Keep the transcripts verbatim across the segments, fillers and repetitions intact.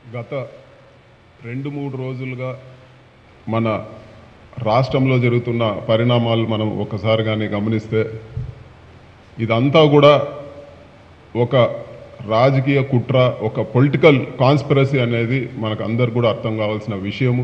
గత రెండు మూడు రోజులుగా మన రాష్ట్రంలో జరుగుతున్న పరిణామాలు మనం ఒకసారి కానీ గమనిస్తే ఇదంతా కూడా ఒక రాజకీయ కుట్ర, ఒక పొలిటికల్ కాన్స్పిరసీ అనేది మనకు అందరు కూడా అర్థం కావాల్సిన విషయము.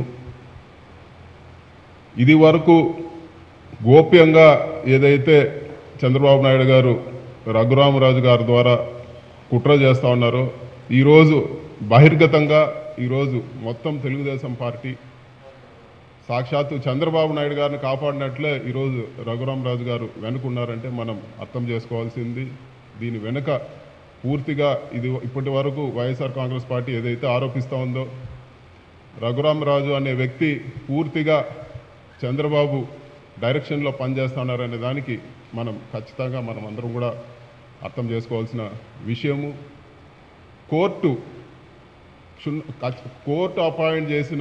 ఇది వరకు గోప్యంగా ఏదైతే చంద్రబాబు నాయుడు గారు రఘురామరాజు గారి ద్వారా కుట్ర చేస్తూ ఉన్నారో, ఈరోజు బహిర్గతంగా ఈరోజు మొత్తం తెలుగుదేశం పార్టీ సాక్షాత్తు చంద్రబాబు నాయుడు గారిని కాపాడినట్లే ఈరోజు రఘురామరాజు గారు వెనుకున్నారంటే మనం అర్థం చేసుకోవాల్సింది. దీని వెనుక పూర్తిగా ఇది ఇప్పటి వరకు వైఎస్ఆర్ కాంగ్రెస్ పార్టీ ఏదైతే ఆరోపిస్తూ ఉందో, రఘురామరాజు అనే వ్యక్తి పూర్తిగా చంద్రబాబు డైరెక్షన్లో పనిచేస్తున్నారనే దానికి మనం ఖచ్చితంగా మనం అందరం కూడా అర్థం చేసుకోవాల్సిన విషయము. కోర్టు కోర్టు అపాయింట్ చేసిన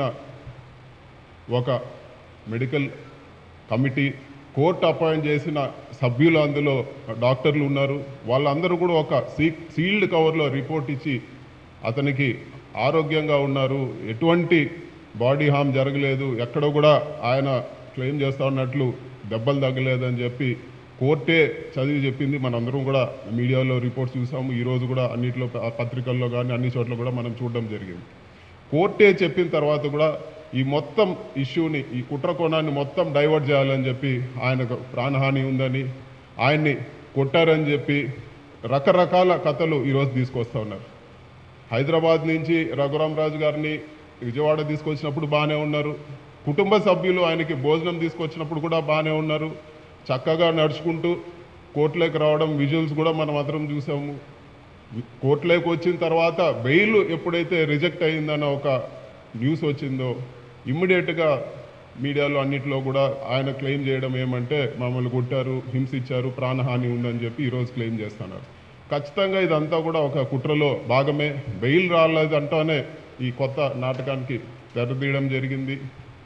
ఒక మెడికల్ కమిటీ, కోర్టు అపాయింట్ చేసిన సభ్యులు, అందులో డాక్టర్లు ఉన్నారు. వాళ్ళందరూ కూడా ఒక సీ సీల్డ్ కవర్లో రిపోర్ట్ ఇచ్చి అతనికి ఆరోగ్యంగా ఉన్నారు, ఎటువంటి బాడీ హామ్ జరగలేదు, ఎక్కడ కూడా ఆయన క్లెయిమ్ చేస్తూ ఉన్నట్లు దెబ్బలు తగ్గలేదని చెప్పి కోర్టే చదివి చెప్పింది. మనందరం కూడా మీడియాలో రిపోర్ట్స్ చూసాము. ఈరోజు కూడా అన్నింటిలో పత్రికల్లో కానీ అన్ని చోట్ల కూడా మనం చూడడం జరిగింది. కోర్టే చెప్పిన తర్వాత కూడా ఈ మొత్తం ఇష్యూని, ఈ కుట్ర కోణాన్ని మొత్తం డైవర్ట్ చేయాలని చెప్పి, ఆయనకు ప్రాణహాని ఉందని, ఆయన్ని కొట్టారని చెప్పి రకరకాల కథలు ఈరోజు తీసుకొస్తూ ఉన్నారు. హైదరాబాద్ నుంచి రఘురామరాజు గారిని విజయవాడ తీసుకొచ్చినప్పుడు బాగానే ఉన్నారు. కుటుంబ సభ్యులు ఆయనకి భోజనం తీసుకొచ్చినప్పుడు కూడా బాగానే ఉన్నారు. చక్కగా నడుచుకుంటూ కోర్టులోకి రావడం విజువల్స్ కూడా మనం అందరం చూసాము. కోర్టులోకి వచ్చిన తర్వాత బెయిల్ ఎప్పుడైతే రిజెక్ట్ అయిందన్న ఒక న్యూస్ వచ్చిందో, ఇమ్మీడియట్గా మీడియాలో అన్నింటిలో కూడా ఆయన క్లెయిమ్ చేయడం ఏమంటే, మమ్మల్ని కొట్టారు, హింసించారు, ప్రాణహాని ఉందని చెప్పి ఈరోజు క్లెయిమ్ చేస్తున్నారు. ఖచ్చితంగా ఇదంతా కూడా ఒక కుట్రలో భాగమే. బెయిల్ రాలేదంటానే ఈ కొత్త నాటకానికి తెరదీయడం జరిగింది.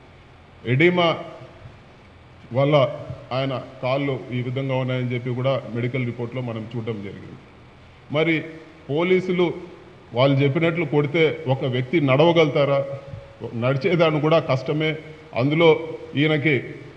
ఎడిమా వల్ల ఆయన కాళ్ళు ఈ విధంగా ఉన్నాయని చెప్పి కూడా మెడికల్ రిపోర్ట్లో మనం చూడడం జరిగింది. మరి పోలీసులు వాళ్ళు చెప్పినట్లు కొడితే ఒక వ్యక్తి నడవగలుగుతారా? నడిచేదాన్ని కూడా కష్టమే. అందులో ఈయనకి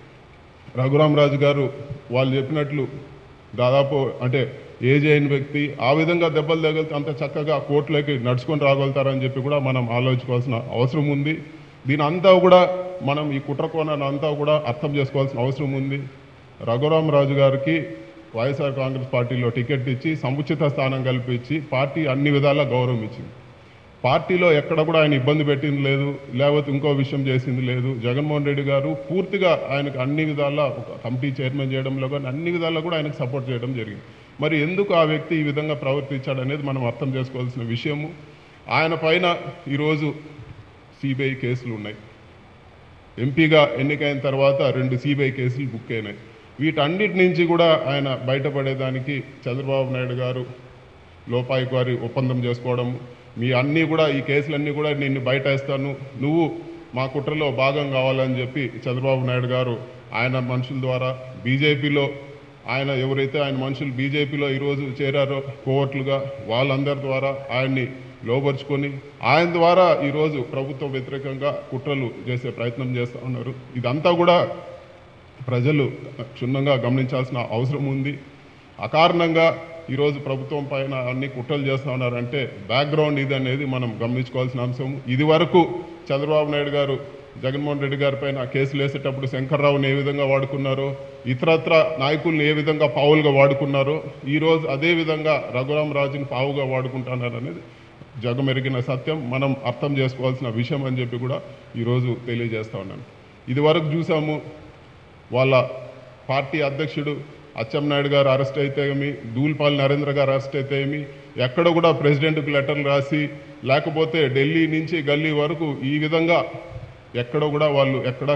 రఘురామరాజు గారు వాళ్ళు చెప్పినట్లు దాదాపు అంటే ఏజ్ అయిన వ్యక్తి, ఆ విధంగా దెబ్బలు తగిలితే అంత చక్కగా కోర్టులోకి నడుచుకొని రాగలుగుతారని చెప్పి కూడా మనం ఆలోచించుకోవాల్సిన అవసరం ఉంది. దీని అంతా కూడా మనం ఈ కుట్ర కోణాన్ని అంతా కూడా అర్థం చేసుకోవాల్సిన అవసరం ఉంది. రఘురామరాజు గారికి వైఎస్ఆర్ కాంగ్రెస్ పార్టీలో టికెట్ ఇచ్చి సముచిత స్థానం కల్పించి పార్టీ అన్ని విధాలా గౌరవం ఇచ్చింది. పార్టీలో ఎక్కడ కూడా ఆయన ఇబ్బంది పెట్టింది లేదు, లేకపోతే ఇంకో విషయం చేసింది లేదు. జగన్మోహన్ రెడ్డి గారు పూర్తిగా ఆయనకు అన్ని విధాలా ఒక కమిటీ చైర్మన్ చేయడంలో కానీ అన్ని విధాలా కూడా ఆయనకు సపోర్ట్ చేయడం జరిగింది. మరి ఎందుకు ఆ వ్యక్తి ఈ విధంగా ప్రవర్తించాడు అనేది మనం అర్థం చేసుకోవాల్సిన విషయము. ఆయన పైన ఈరోజు సిబిఐ కేసులు ఉన్నాయి. ఎంపీగా ఎన్నికైన తర్వాత రెండు సిబిఐ కేసులు బుక్ అయినాయి. వీటన్నిటి నుంచి కూడా ఆయన బయటపడేదానికి చంద్రబాబు నాయుడు గారు లోపాయికి వారి ఒప్పందం చేసుకోవడం, మీ అన్నీ కూడా ఈ కేసులన్నీ కూడా నిన్ను బయట వేస్తాను, నువ్వు మా కుట్రలో భాగం కావాలని చెప్పి చంద్రబాబు నాయుడు గారు ఆయన మనుషుల ద్వారా బీజేపీలో ఆయన ఎవరైతే ఆయన మనుషులు బీజేపీలో ఈరోజు చేరారో కోవట్లుగా, వాళ్ళందరి ద్వారా ఆయన్ని లోపరుచుకొని ఆయన ద్వారా ఈరోజు ప్రభుత్వ వ్యతిరేకంగా కుట్రలు చేసే ప్రయత్నం చేస్తూ ఉన్నారు. ఇదంతా కూడా ప్రజలు క్షుణ్ణంగా గమనించాల్సిన అవసరం ఉంది. అకారణంగా ఈరోజు ప్రభుత్వం పైన అన్ని కుట్రలు చేస్తూ ఉన్నారంటే బ్యాక్గ్రౌండ్ ఇది అనేది మనం గమనించుకోవాల్సిన అంశం. ఇది వరకు చంద్రబాబు నాయుడు గారు జగన్మోహన్ రెడ్డి గారి పైన కేసులు వేసేటప్పుడు శంకర్రావుని ఏ విధంగా వాడుకున్నారో, ఇతరత్ర నాయకుల్ని ఏ విధంగా పావులుగా వాడుకున్నారో, ఈరోజు అదే విధంగా రఘురామరాజుని పావుగా వాడుకుంటున్నారు అనేది జగమెరిగిన సత్యం. మనం అర్థం చేసుకోవాల్సిన విషయం అని చెప్పి కూడా ఈరోజు తెలియజేస్తూ ఉన్నాను. ఇది వరకు చూసాము, వాళ్ళ పార్టీ అధ్యక్షుడు అచ్చెన్నాయుడు గారు అరెస్ట్ అయితే ఏమి, దూల్పాల్ నరేంద్ర గారు అరెస్ట్ అయితే ఏమి, ఎక్కడ కూడా ప్రెసిడెంట్కి లెటర్లు రాసి, లేకపోతే ఢిల్లీ నుంచి గల్లీ వరకు ఈ విధంగా ఎక్కడ కూడా వాళ్ళు ఎక్కడ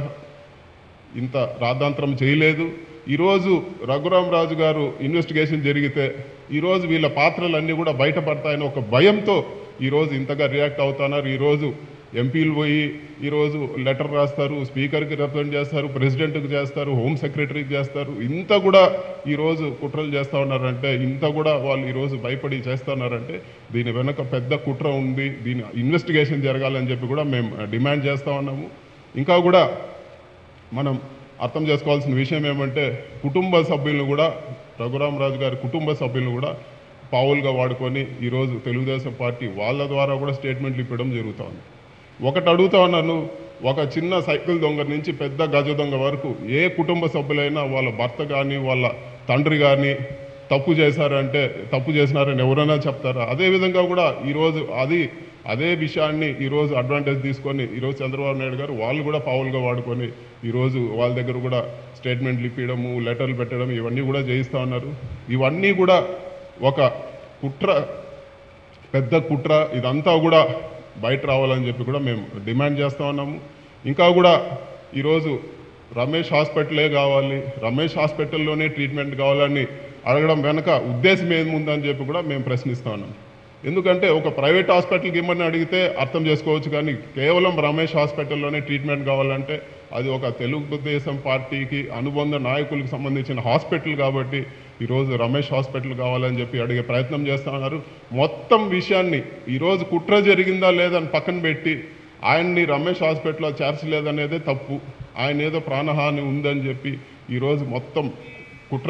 ఇంత రాద్ధాంతరం చేయలేదు. ఈరోజు రఘురామరాజు గారు ఇన్వెస్టిగేషన్ జరిగితే ఈరోజు వీళ్ళ పాత్రలన్నీ కూడా బయటపడతాయని ఒక భయంతో ఈరోజు ఇంతగా రియాక్ట్ అవుతున్నారు. ఈరోజు ఎంపీలు పోయి ఈరోజు లెటర్ రాస్తారు, స్పీకర్కి రిప్రజెంట్ చేస్తారు, ప్రెసిడెంట్కి చేస్తారు, హోమ్ సెక్రటరీకి చేస్తారు. ఇంత కూడా ఈరోజు కుట్రలు చేస్తూ ఉన్నారంటే, ఇంత కూడా వాళ్ళు ఈరోజు భయపడి చేస్తున్నారంటే దీని వెనక పెద్ద కుట్ర ఉంది, దీని ఇన్వెస్టిగేషన్ జరగాలని చెప్పి కూడా మేము డిమాండ్ చేస్తూ ఉన్నాము. ఇంకా కూడా మనం అర్థం చేసుకోవాల్సిన విషయం ఏమంటే, కుటుంబ సభ్యులను కూడా రఘురామరాజు గారి కుటుంబ సభ్యులను కూడా పావులుగా వాడుకొని ఈరోజు తెలుగుదేశం పార్టీ వాళ్ళ ద్వారా కూడా స్టేట్మెంట్లు ఇవ్వడం జరుగుతూ ఉంది. ఒకటి అడుగుతా ఉన్నాను, ఒక చిన్న సైకిల్ దొంగ నుంచి పెద్ద గజ దొంగ వరకు ఏ కుటుంబ సభ్యులైనా వాళ్ళ భర్త కానీ వాళ్ళ తండ్రి కానీ తప్పు చేశారంటే తప్పు చేసినారని ఎవరైనా చెప్తారా? అదేవిధంగా కూడా ఈరోజు అది అదే విషయాన్ని ఈరోజు అడ్వాంటేజ్ తీసుకొని ఈరోజు చంద్రబాబు నాయుడు గారు వాళ్ళు కూడా పావులుగా వాడుకొని ఈరోజు వాళ్ళ దగ్గర కూడా స్టేట్మెంట్లు ఇప్పించడము, లెటర్లు పెట్టడం ఇవన్నీ కూడా చేయిస్తూ ఉన్నారు. ఇవన్నీ కూడా ఒక కుట్ర, పెద్ద కుట్ర. ఇదంతా కూడా బయట రావాలని చెప్పి కూడా మేము డిమాండ్ చేస్తూ ఉన్నాము. ఇంకా కూడా ఈరోజు రమేష్ హాస్పిటలే కావాలి, రమేష్ హాస్పిటల్లోనే ట్రీట్మెంట్ కావాలని అడగడం వెనక ఉద్దేశం ఏముందని చెప్పి కూడా మేము ప్రశ్నిస్తూ ఉన్నాం. ఎందుకంటే ఒక ప్రైవేట్ హాస్పిటల్కి ఇమ్మని అడిగితే అర్థం చేసుకోవచ్చు, కానీ కేవలం రమేష్ హాస్పిటల్లోనే ట్రీట్మెంట్ కావాలంటే అది ఒక తెలుగుదేశం పార్టీకి అనుబంధ నాయకులకు సంబంధించిన హాస్పిటల్ కాబట్టి ఈరోజు రమేష్ హాస్పిటల్ కావాలని చెప్పి అడిగే ప్రయత్నం చేస్తూ ఉన్నారు. మొత్తం విషయాన్ని ఈరోజు కుట్ర జరిగిందా లేదని పక్కన పెట్టి ఆయన్ని రమేష్ హాస్పిటల్లో చేర్చలేదనేదే తప్పు, ఆయన ఏదో ప్రాణహాని ఉందని చెప్పి ఈరోజు మొత్తం కుట్ర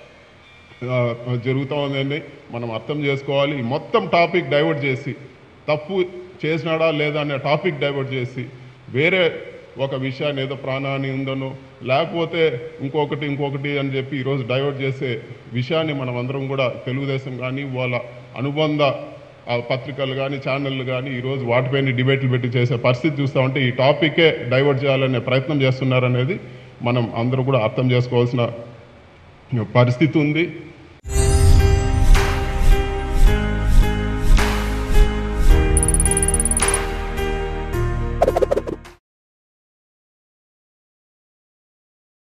జరుగుతూ ఉందని మనం అర్థం చేసుకోవాలి. మొత్తం టాపిక్ డైవర్ట్ చేసి తప్పు చేసినాడా లేదా అనే టాపిక్ డైవర్ట్ చేసి వేరే ఒక విషయాన్ని ఏదో ప్రాణహాని ఉందనో లేకపోతే ఇంకొకటి ఇంకొకటి అని చెప్పి ఈరోజు డైవర్ట్ చేసే విషయాన్ని మనం అందరం కూడా తెలుగుదేశం కానీ వాళ్ళ అనుబంధ పత్రికలు కానీ ఛానళ్ళు కానీ ఈరోజు వాటిపైన డిబేట్లు పెట్టి చేసే పరిస్థితి చూస్తూ ఉంటే ఈ టాపికే డైవర్ట్ చేయాలనే ప్రయత్నం చేస్తున్నారనేది మనం అందరూ కూడా అర్థం చేసుకోవాల్సిన పరిస్థితి ఉంది.